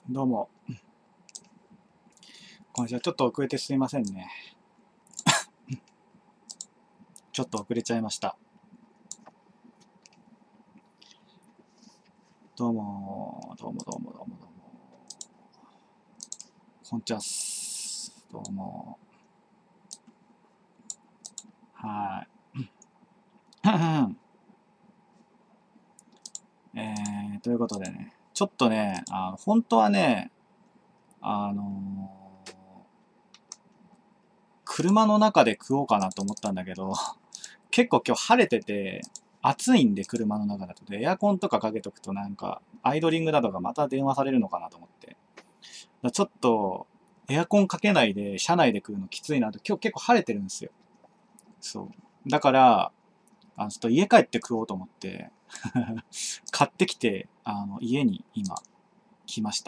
どうも。こんにちは。ちょっと遅れてすいませんね。ちょっと遅れちゃいました。どうも、どうもどうもどうもどうも。こんにちはっす。どうも。はい。ということでね、ちょっとね、本当はね、あの車の中で食おうかなと思ったんだけど、結構今日晴れてて、暑いんで車の中だと。で、エアコンとかかけとくとなんか、アイドリングだとかまた電話されるのかなと思って。ちょっと、エアコンかけないで、車内で食うのきついなと、今日結構晴れてるんですよ。そう。だから、ちょっと家帰って食おうと思って、買ってきて、家に今、来ました。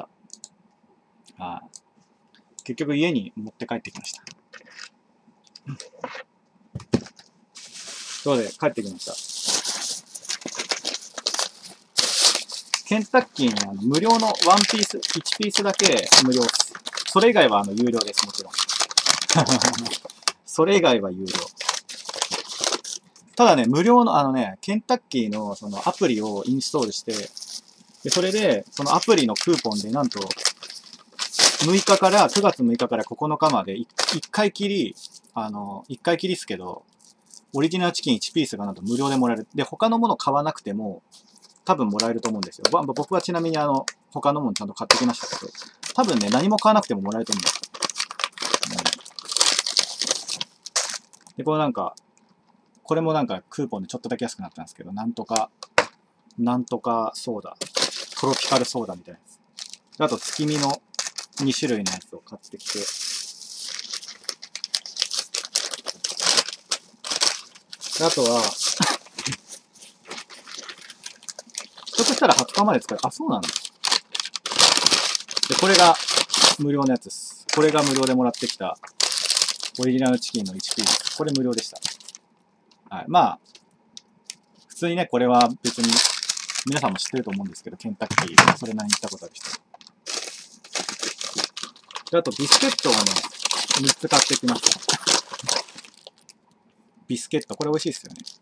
結局家に持って帰ってきました。そうで、帰ってきました。ケンタッキーに無料のワンピース、1ピースだけ無料です。それ以外は有料です、もちろん。それ以外は有料。ただね、無料のケンタッキーのそのアプリをインストールして、で、それで、そのアプリのクーポンでなんと、9日から、9月6日から9日まで1回きり、1回きりっすけど、オリジナルチキン1ピースがなんと無料でもらえる。で、他のもの買わなくても、多分もらえると思うんですよ。僕はちなみに他のものちゃんと買ってきましたけど、多分ね、何も買わなくてももらえると思うんですよ。で、これなんか、これもなんかクーポンでちょっとだけ安くなったんですけど、なんとかソーダ、トロピカルソーダみたいなやつ。あと月見の2種類のやつを買ってきて、であとは、ひょっとしたら20日まで使える。あ、そうなんだ。で、これが無料のやつです。これが無料でもらってきたオリジナルチキンの1ピース。これ無料でした。はい。まあ、普通にね、これは別に皆さんも知ってると思うんですけど、ケンタッキー、それなりに行ったことある人。で、あとビスケットをね、3つ買ってきました。ビスケット、これ美味しいですよね。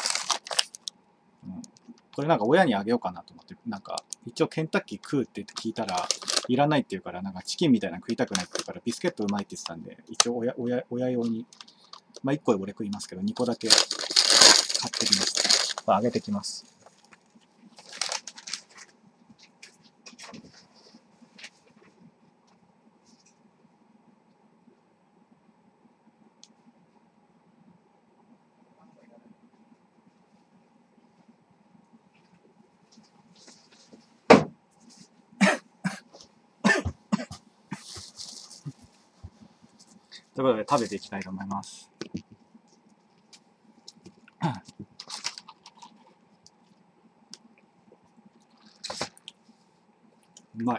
これなんか親にあげようかなと思って、なんか一応ケンタッキー食うって聞いたら、いらないって言うから、なんかチキンみたいなの食いたくないって言うから、ビスケットうまいって言ってたんで、一応親用に、まあ1個俺食いますけど、2個だけ買ってきました。これあげてきます。ということで食べていきたいと思います。うまい。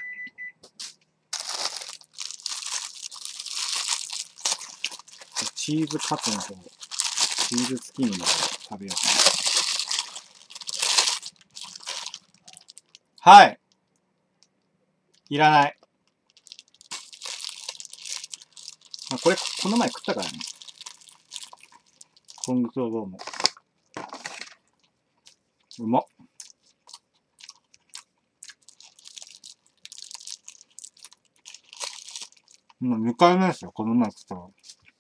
チーズカツの方、チーズ月見の方食べようかな。はい。いらない。これ、この前食ったからね。コングクロボーも。うまっ。もう2回目ですよ、この前食ったの。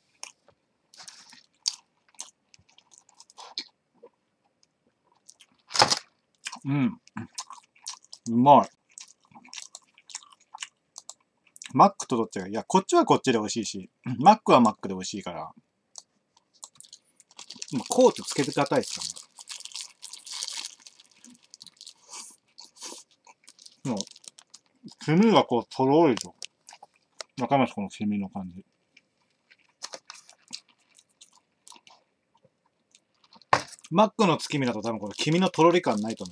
うん。うまい。マックとどっちがいい？いや、こっちはこっちで美味しいし、マックはマックで美味しいから、コートつけてくださいですよね。もう、黄身がこう、とろいと。わかります？この黄身の感じ。マックの月見だと多分この黄身のとろり感ないと思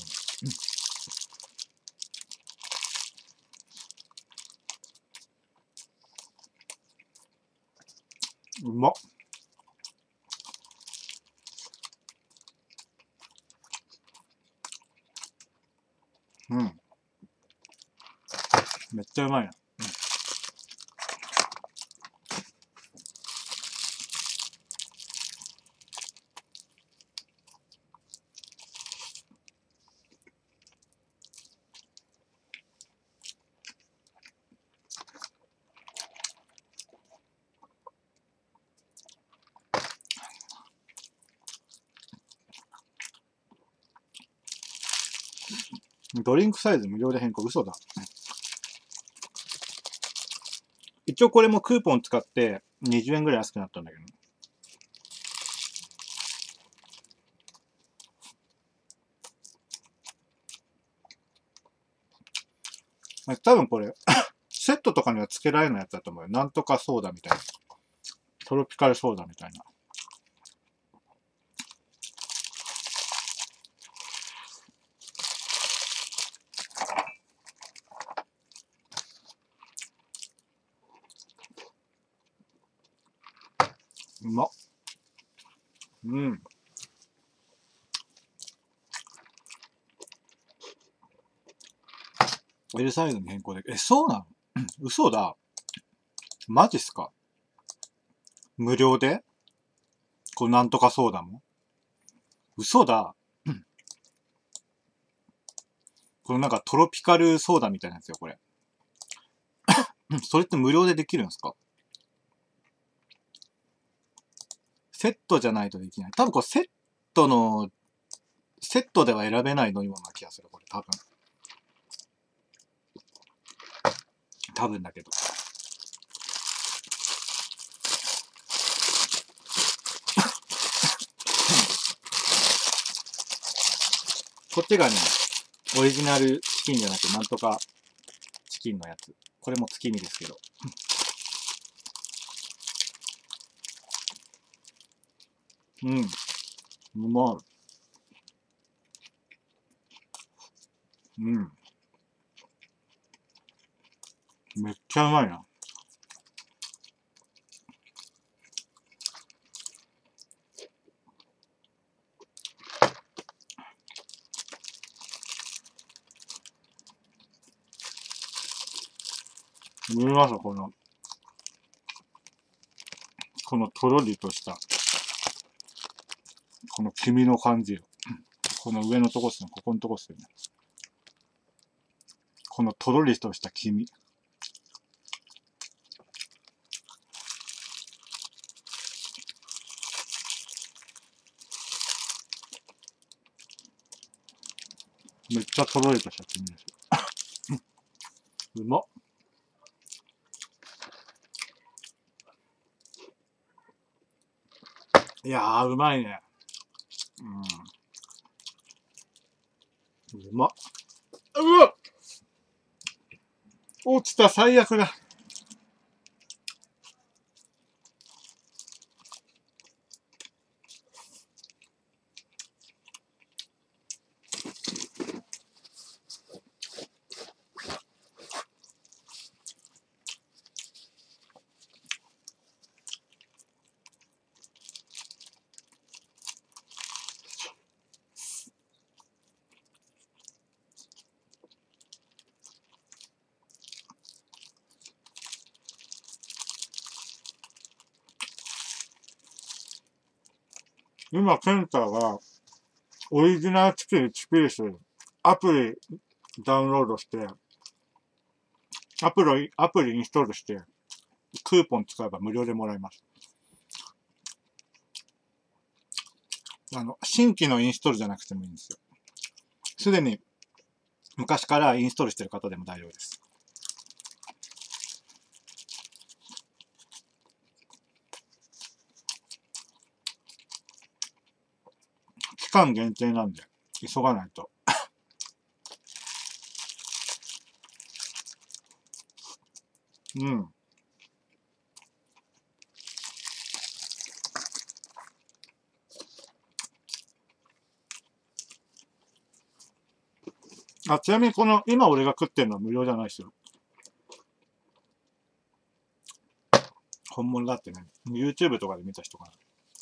う。うまっ。うん。 めっちゃうまいな。ドリンクサイズ無料で変更。嘘だ。一応これもクーポン使って20円ぐらい安くなったんだけど。多分これ、セットとかには付けられないやつだと思うよ。なんとかソーダみたいな。トロピカルソーダみたいな。うまっ。うん。L サイズに変更で。そうなの？嘘だ。マジっすか？無料でこれなんとかソーダも嘘だ。これなんかトロピカルソーダみたいなんですよ、これ。それって無料でできるんですか？セットじゃないとできない。多分これセットでは選べない飲み物な気がする、これ多分。多分だけど。こっちがね、オリジナルチキンじゃなくて、なんとかチキンのやつ。これも月見ですけど。うん。うまい。うん。めっちゃうまいな。見えますこのとろりとした、この黄身の感じ。この上のとこっすね。ここのとこっすよね。このとろりとした黄身。めっちゃとろりとした黄身ですよ。うまっ。いやー、うまいね。うまっ。うわっ、落ちた、最悪だ。今、ケンタが、オリジナルチキン1ピース、アプリダウンロードして、アプリインストールして、クーポン使えば無料でもらえます。新規のインストールじゃなくてもいいんですよ。すでに昔からインストールしてる方でも大丈夫です。期間限定なんで、急がないと。うん。ちなみに今俺が食ってるのは無料じゃないですよ。本物だってね、YouTube とかで見た人かな。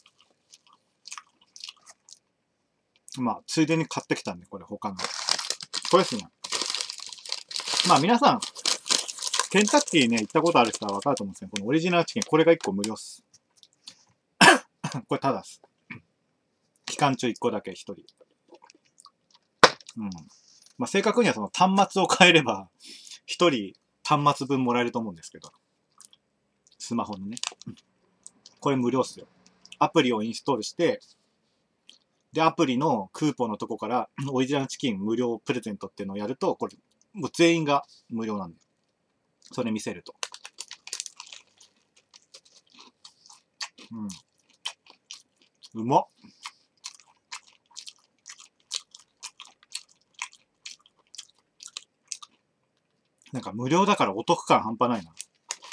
まあ、ついでに買ってきたんで、これ他の。これですね。まあ皆さん、 ケンタッキーね、行ったことある人はわかると思うんですけど、このオリジナルチキン、これが1個無料っす。これただっす。期間中1個だけ1人。うん。まあ、正確にはその端末を変えれば、1人端末分もらえると思うんですけど。スマホのね。これ無料っすよ。アプリをインストールして、で、アプリのクーポンのとこから、オリジナルチキン無料プレゼントっていうのをやると、これ、もう全員が無料なんで。それ見せると。うん。うまっ。なんか無料だからお得感半端ないな。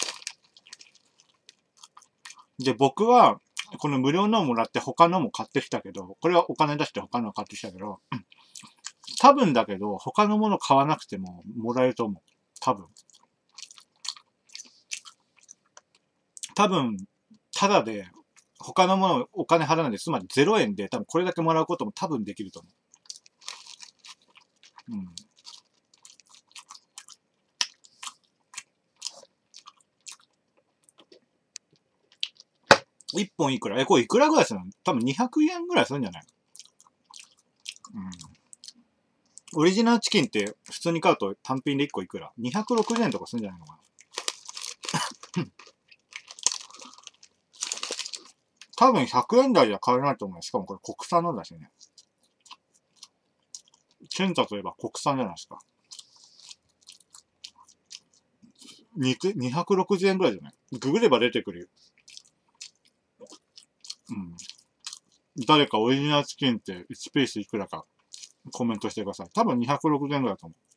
で、僕は、この無料のをもらって他のも買ってきたけど、これはお金出して他のを買ってきたけど、多分だけど、他のもの買わなくてももらえると思う。多分。多分、ただで、他のものお金払わないで、つまり0円で多分これだけもらうことも多分できると思う。うん。1本いくらこれいくらぐらいするの多分200円ぐらいするんじゃない？うん。オリジナルチキンって普通に買うと単品で1個いくら ?260 円とかするんじゃないのかな多分100円台じゃ買えないと思うよ。しかもこれ国産のだしね。ケンタといえば国産じゃないですか。260円ぐらいじゃない？ググれば出てくるよ。うん。誰かオリジナルチキンって1ピースいくらかコメントしてください。多分260円ぐらいだと思う。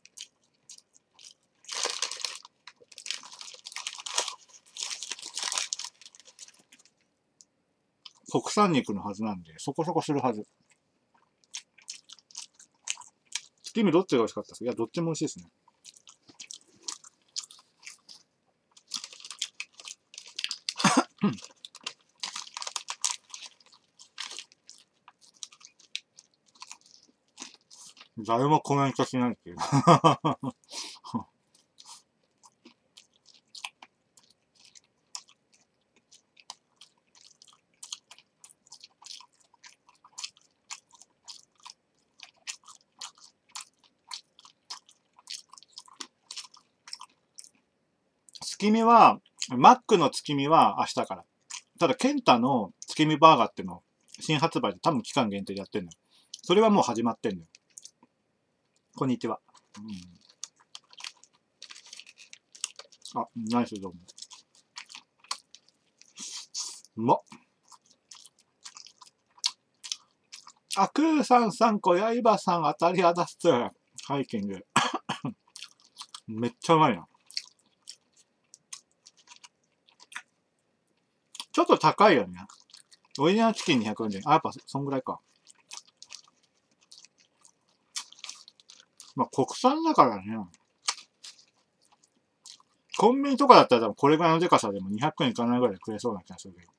国産肉のはずなんで、そこそこするはず。月見どっちが美味しかったですか？いや、どっちも美味しいですね。誰もコメントしないっていう。月見は、マックの月見は明日から。ただ、ケンタの月見バーガーっての新発売で多分期間限定でやってんのよ。それはもう始まってんのよ。こんにちは。あ、ナイスどうも。うまっ。あ、クーさん3個、ヤイバさん当たり当たっつ。ハイキング。めっちゃうまいな。ちょっと高いよね。オリジナルチキン240円。あ、やっぱそんぐらいか。まあ、国産だからね。コンビニとかだったら多分これぐらいのデカさでも200円いかないぐらいで食えそうな気がするけど。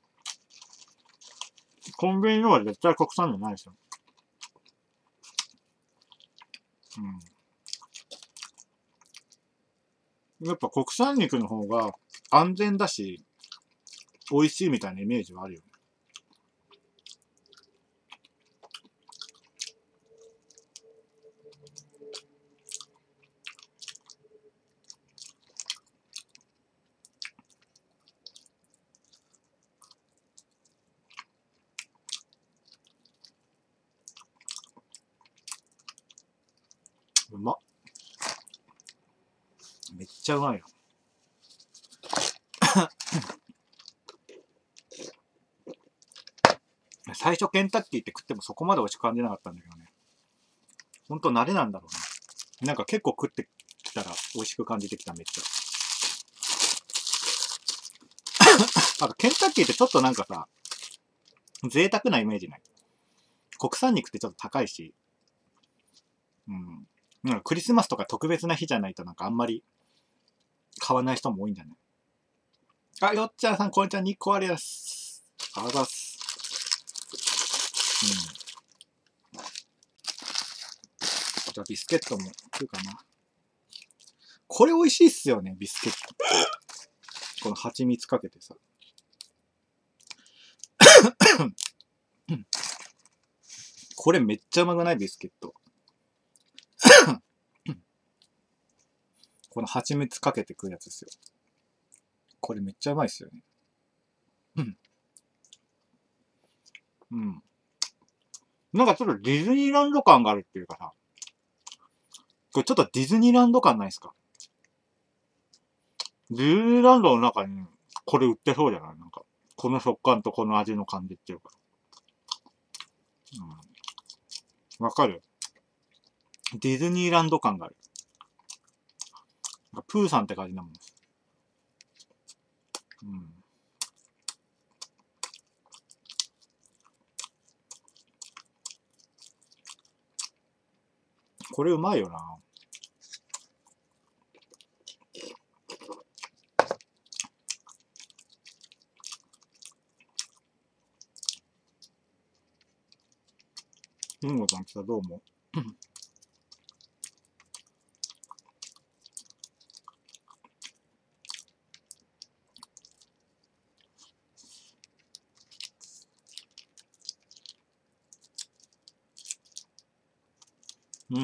コンビニのは絶対国産じゃないですよ。うん。やっぱ国産肉の方が安全だし、美味しいみたいなイメージはあるよね。うまっ。めっちゃうまいよ。最初ケンタッキーって食ってもそこまで美味しく感じなかったんだけどね。ほんと慣れなんだろうな。なんか結構食ってきたら美味しく感じてきた、めっちゃ。あとケンタッキーってちょっとなんかさ、贅沢なイメージない？国産肉ってちょっと高いし、うん。なんかクリスマスとか特別な日じゃないとなんかあんまり買わない人も多いんじゃない？あ、よっちゃんさん、こんにちは、2個あります。あざす。うん。じゃあビスケットも食うかな。 これ美味しいっすよね、ビスケット。この蜂蜜かけてさ。これめっちゃうまくないビスケット。この蜂蜜かけて食うやつですよ。これめっちゃうまいっすよね。うん。なんかちょっとディズニーランド感があるっていうかさ。これちょっとディズニーランド感ないっすか？ディズニーランドの中にこれ売ってそうじゃない？なんか、この食感とこの味の感じっていうか。わかる？ディズニーランド感がある。プーさんって感じなもんです。うん。これうまいよな。りんごさん来た、どうも。うん。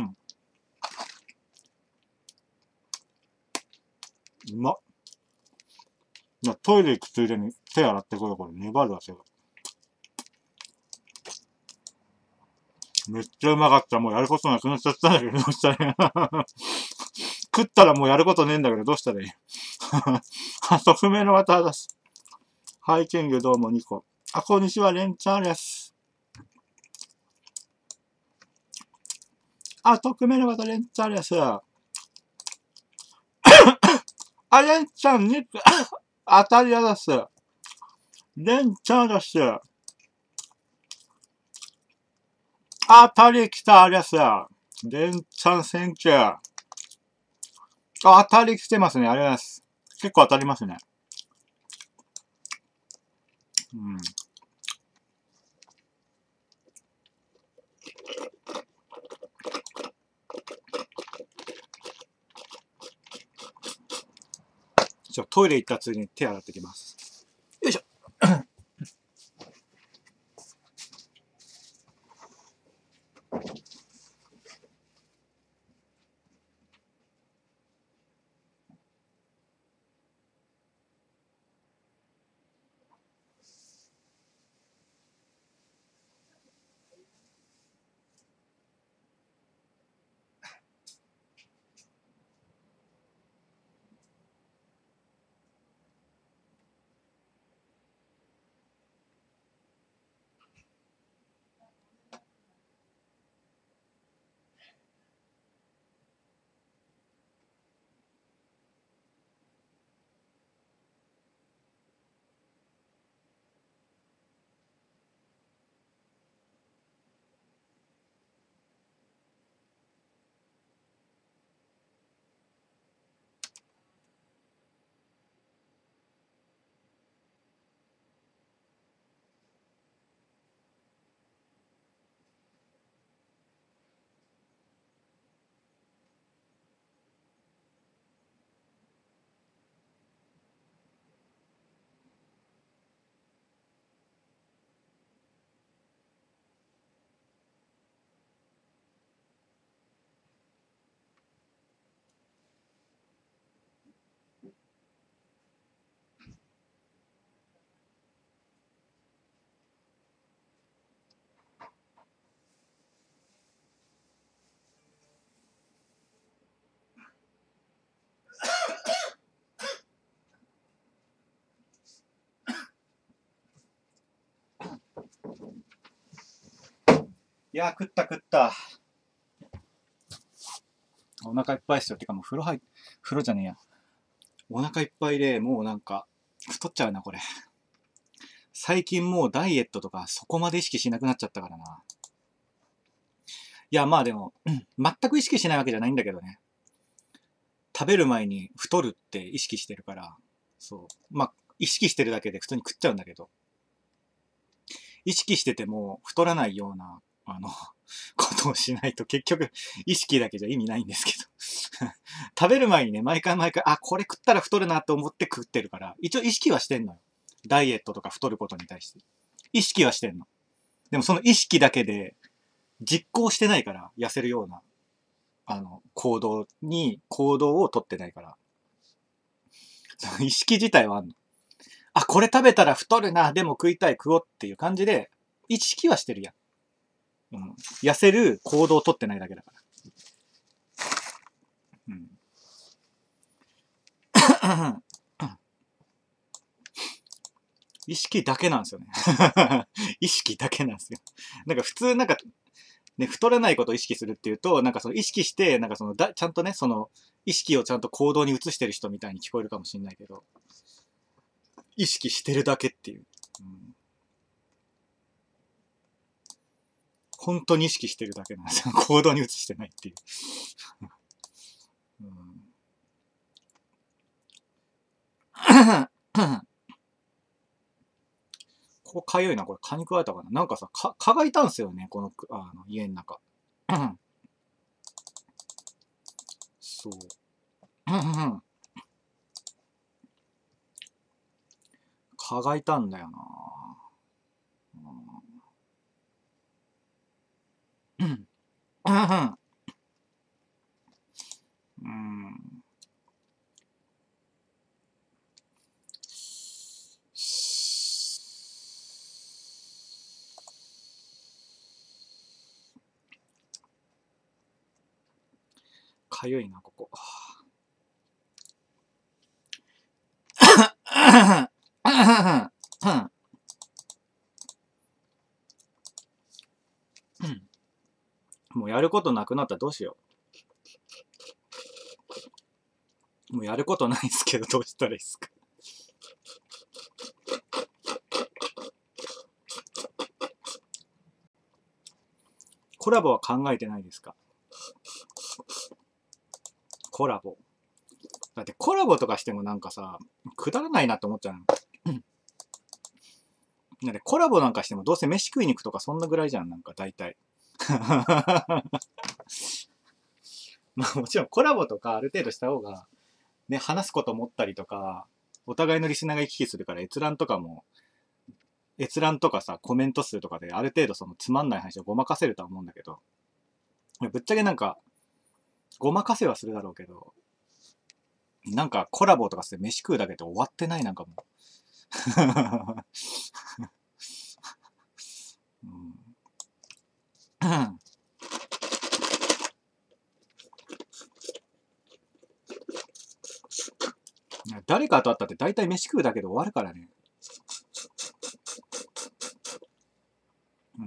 うまっ。いや、トイレ行くついでに手洗ってこい、これ。粘るわ、手が。めっちゃうまかった。もうやることなくなっちゃったんだけど、どうしたらいい食ったらもうやることねえんだけど、どうしたらいい匿名の方です。ハイキングどうも2個。あ、こんにちは、レンちゃんです。あ、匿名の方、レンちゃんです。あ、レンちゃん2個。当たり屋です。レンちゃんです。当たり来た、ありゃす。レンちゃんセンキュー。当たり来てますね。ありがとうございます。結構当たりますね。うん。トイレ行ったついでに手洗ってきます。よいしょ。いやー、食った食った。お腹いっぱいっすよ。てかもう風呂じゃねえや。お腹いっぱいでもうなんか、太っちゃうな、これ。最近もうダイエットとかそこまで意識しなくなっちゃったからな。いや、まあでも、全く意識しないわけじゃないんだけどね。食べる前に太るって意識してるから、そう。まあ、意識してるだけで普通に食っちゃうんだけど、意識してても太らないような、 ことをしないと結局意識だけじゃ意味ないんですけど。食べる前にね、毎回、あ、これ食ったら太るなと思って食ってるから、一応意識はしてんのよ。ダイエットとか太ることに対して。意識はしてんの。でもその意識だけで実行してないから、痩せるような、行動をとってないから。意識自体はあんの。あ、これ食べたら太るな、でも食いたい、食おうっていう感じで、意識はしてるやん。うん。痩せる行動をとってないだけだから。うん。意識だけなんですよね。意識だけなんですよ。なんか普通なんか、ね、太らないことを意識するっていうと、なんかその意識して、なんかそのちゃんとね、その意識をちゃんと行動に移してる人みたいに聞こえるかもしれないけど、意識してるだけっていう。うん、本当に意識してるだけなんですよ。行動に移してないっていう。ここかゆいな、これ蚊に食われたかな。なんかさ、蚊がいたんすよね、この、家の中。そう。蚊がいたんだよな。うん。かゆいな、ここ。もうやることなくなったらどうしよう。もうやることないですけど、どうしたらいいですか。コラボは考えてないですか？コラボ。だってコラボとかしてもなんかさ、くだらないなって思っちゃうの。だってコラボなんかしてもどうせ飯食いに行くとかそんなぐらいじゃん、なんか大体。まあもちろんコラボとかある程度した方が、ね、話すこと持ったりとか、お互いのリスナーが行き来するから閲覧とかも、閲覧とかさ、コメント数とかである程度そのつまんない話をごまかせるとは思うんだけど、ぶっちゃけなんか、ごまかせはするだろうけど、なんかコラボとかして飯食うだけで終わってないなんかもう。誰かと会ったって大体飯食うだけで終わるからね。うん。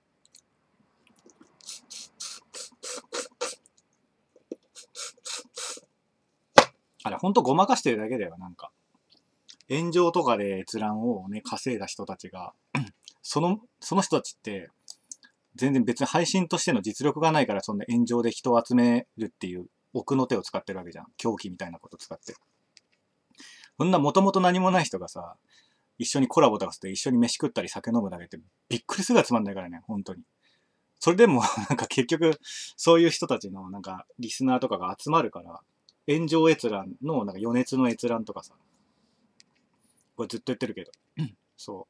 あれ、ほんとごまかしてるだけだよ、なんか。炎上とかで閲覧をね、稼いだ人たちが、その人たちって、全然別に配信としての実力がないから、そんな炎上で人を集めるっていう奥の手を使ってるわけじゃん。狂気みたいなこと使って。そんなもともと何もない人がさ、一緒にコラボとかして一緒に飯食ったり酒飲むだけってびっくりするがつまんないからね、本当に。それでも、なんか結局、そういう人たちのなんかリスナーとかが集まるから、炎上閲覧のなんか余熱の閲覧とかさ、これずっと言ってるけど。そう。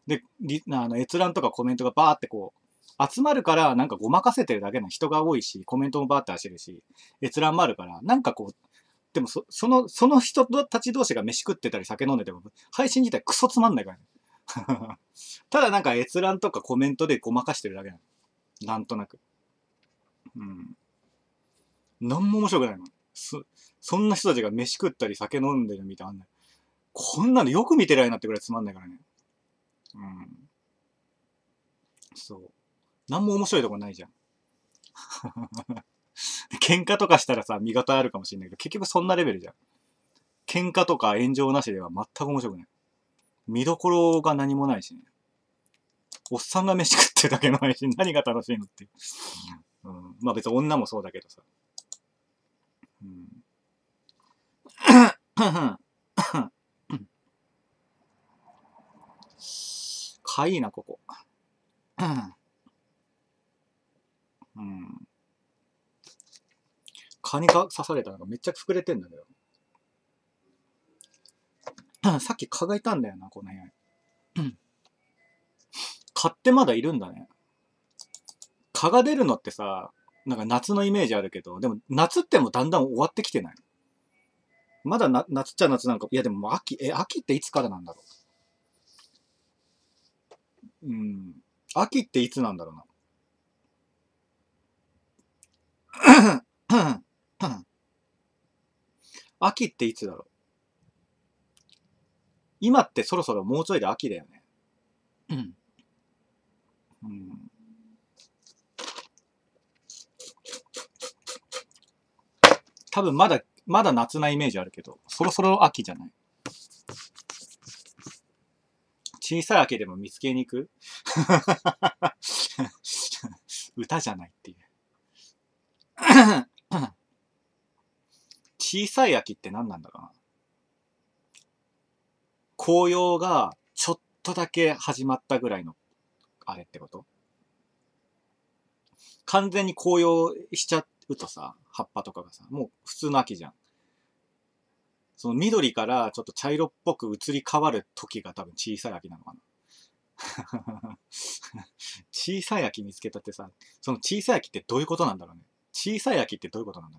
で、閲覧とかコメントがバーってこう、集まるから、なんかごまかせてるだけの人が多いし、コメントもバーって走るし、閲覧もあるから、なんかこう、でもその人たち同士が飯食ってたり酒飲んでても、配信自体クソつまんないからね。ただなんか閲覧とかコメントでごまかしてるだけなの。なんとなく。うん。なんも面白くないの。そんな人たちが飯食ったり酒飲んでるみたいな。こんなのよく見てられなってくらいつまんないからね。うん。そう。なんも面白いとこないじゃん。喧嘩とかしたらさ、見方あるかもしれないけど、結局そんなレベルじゃん。喧嘩とか炎上なしでは全く面白くない。見どころが何もないしね。おっさんが飯食ってるだけの配信何が楽しいのっていう。うん、まあ別に女もそうだけどさ。うん。かいいな、ここ。 蚊に刺されたのがめっちゃ膨れてんだけど。さっき蚊がいたんだよな、この辺。蚊ってまだいるんだね。蚊が出るのってさ、なんか夏のイメージあるけど、でも夏ってもうだんだん終わってきてない？まだ夏っちゃ夏なんか、いやでも秋っていつからなんだろう。秋っていつなんだろうな。秋っていつだろう。今ってそろそろもうちょいで秋だよね。多分まだ夏なイメージあるけど、そろそろ秋じゃない？小さい秋でも見つけに行く歌じゃないっていう。小さい秋って何なんだろうな。紅葉がちょっとだけ始まったぐらいの、あれってこと？完全に紅葉しちゃうとさ、葉っぱとかがさ、もう普通の秋じゃん。その緑からちょっと茶色っぽく移り変わる時が多分小さい秋なのかな。小さい秋見つけたってさ、その小さい秋ってどういうことなんだろうね。小さい秋ってどういうことなんだろ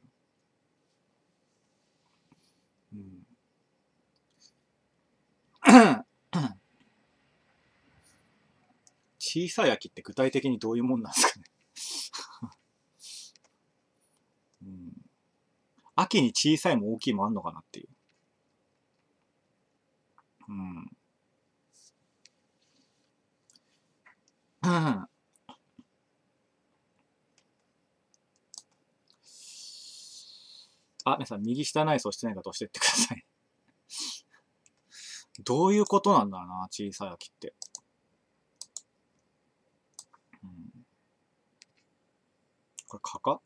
う。小さい秋って具体的にどういうもんなんですかね。秋に小さいも大きいもあんのかなっていう。皆さん右下内装してない方押してってください。どういうことなんだろうな、小さい秋って。これ蚊か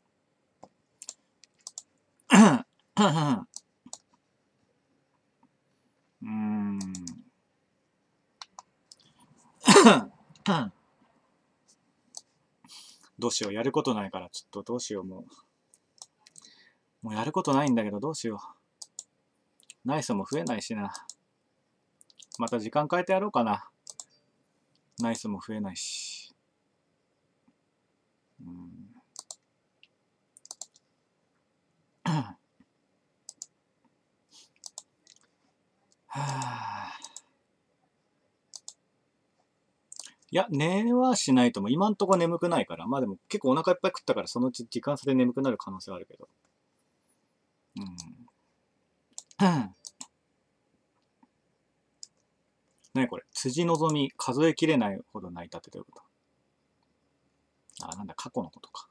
どうしよう、やることないから、ちょっとどうしよう、もうやることないんだけど、どうしよう。ナイスも増えないしな。また時間変えてやろうかな。ナイスも増えないし。いや、寝はしないと思う。今んとこ眠くないから。まあでも結構お腹いっぱい食ったから、そのうち時間差で眠くなる可能性はあるけど。何これ。辻のぞみ、数えきれないほど泣いたってどういうこと？なんだ、過去のことか。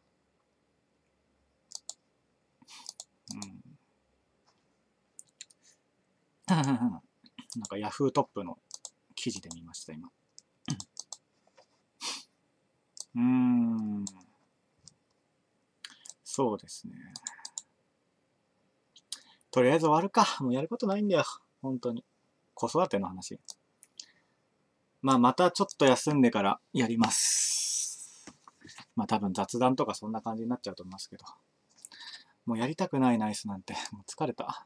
なんかヤフートップの記事で見ました、今。そうですね。とりあえず終わるか。もうやることないんだよ。本当に。子育ての話。またちょっと休んでからやります。多分雑談とかそんな感じになっちゃうと思いますけど。もうやりたくないナイスなんて。もう疲れた。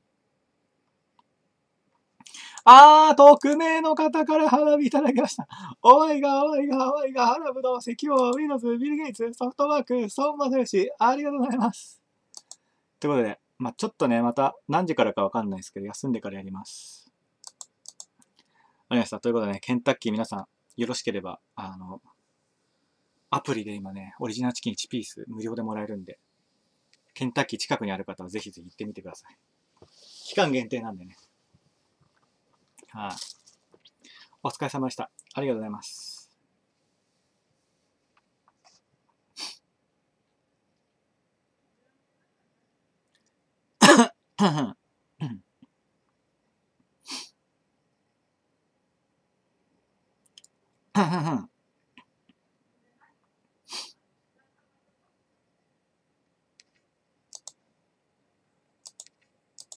匿名の方から花火いただきました。おいが、花ぶどう、石油、ウィノズ、ビル・ゲイツ、ソフトバンク、孫正義、ありがとうございます。ということで、ちょっとね、また何時からかわかんないですけど、休んでからやります。ありました。ということでね、ケンタッキー皆さん、よろしければ、アプリで今ね、オリジナルチキン1ピース無料でもらえるんで、ケンタッキー近くにある方はぜひぜひ行ってみてください。期間限定なんでね。お疲れ様でした。ありがとうございます。